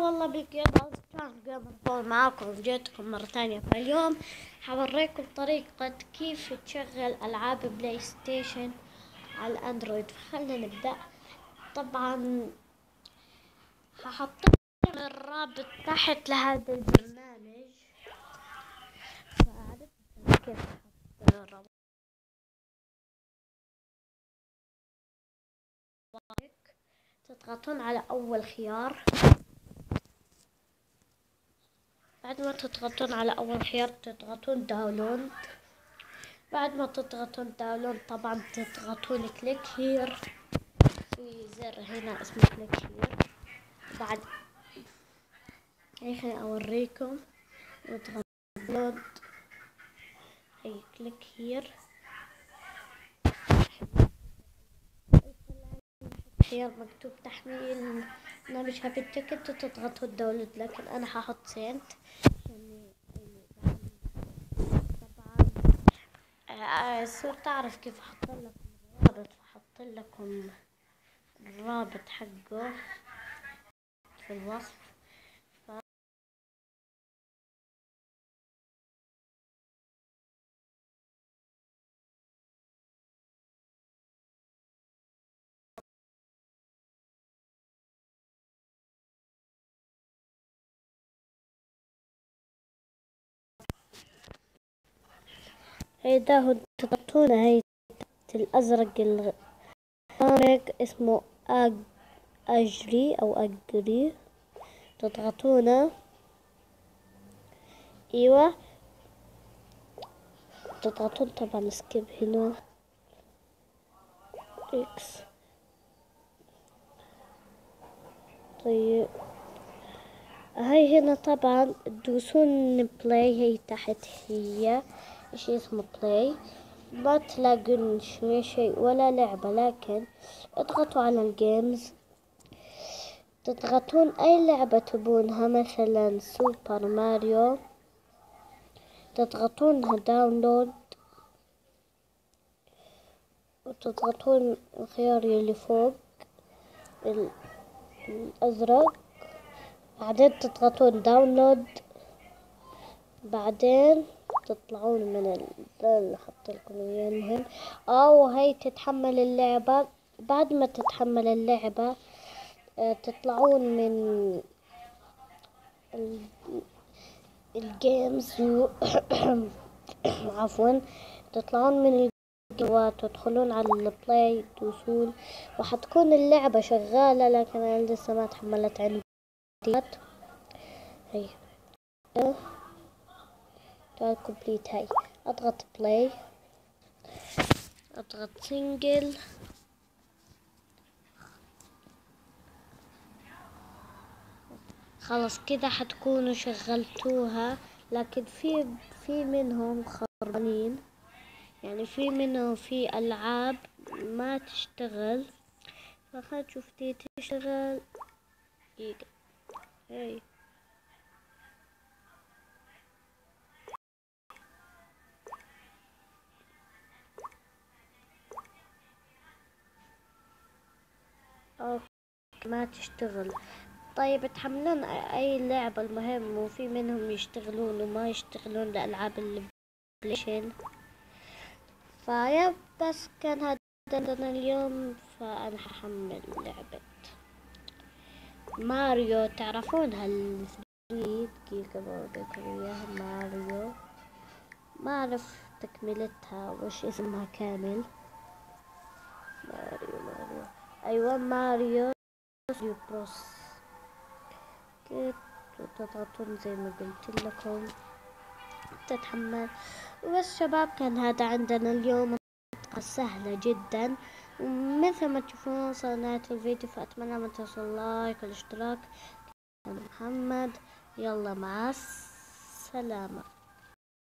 والله بالجيمرز كان جيمر بول معاكم. جيتكم مرة ثانية. فاليوم حوريكم طريقة كيف تشغل ألعاب بلاي ستيشن على الأندرويد. فخلنا نبدأ. طبعا هحط لكم الرابط تحت لهذا البرنامج. فعرفت كيف أحط الرابط. تضغطون على أول خيار. بعد ما تضغطون على أول خيار تضغطون داونلود. بعد ما تضغطون داونلود طبعا تضغطون كليك هير. في زر هنا اسمه كليك هير. بعد خليني أوريكم. نضغط داونلود. هي كليك هير. خيار مكتوب تحميل برنامج هابي تيكت وتضغطوا الداونلود، لكن أنا هحط سنت. طبعا صرت أعرف كيف أحط لكم الرابط، فحط لكم الرابط حقه في الوصف. هيدا هو تضغطون هي الأزرق الغامق اسمه أجري أو أجري. تضغطونه. أيوة تضغطون طبعا سكيب هنا إكس. طيب هاي هنا طبعا تدوسون بلاي. هي تحت هي شي اسمه بلاي. ما تلاقون شيء ولا لعبة، لكن اضغطوا على الجيمز. تضغطون اي لعبة تبونها، مثلا سوبر ماريو. تضغطونها داونلود وتضغطون الخيار اللي فوق الازرق. بعدين تضغطون داونلود. بعدين تطلعون من اللي حط لكم اياه. المهم وهي تتحمل اللعبة. بعد ما تتحمل اللعبة تطلعون من الجيمز عفوا تطلعون من وتدخلون على البلاي تدوسون، وحتكون اللعبة شغالة، لكن أنا لسه ما تحملت عندي. هي كومبليت. هاي اضغط بلاي، اضغط سنجل. خلاص كده حتكونوا شغلتوها، لكن في منهم خربانين، يعني في منهم في ألعاب ما تشتغل. فخلنا نشوف دي تشتغل. دقيقة. هاي ما تشتغل. طيب تحملون اي لعبة، المهم وفي منهم يشتغلون وما يشتغلون لألعاب البلايستيشن. فيا بس كان هذا عندنا اليوم. فأنا هحمل لعبة ماريو. تعرفونها دقيقة بوريكم اياها. ماريو ما اعرف تكملتها وش اسمها كامل. ماريو ايوه ماريو بروس. تضغطون زي ما قلت لكم تتحمل. وبس شباب، كان هذا عندنا اليوم. سهلة جدا، ومثل ما تشوفون صنعة الفيديو. فأتمنى من توصل لايك والاشتراك. أنا محمد، يلا مع السلامة.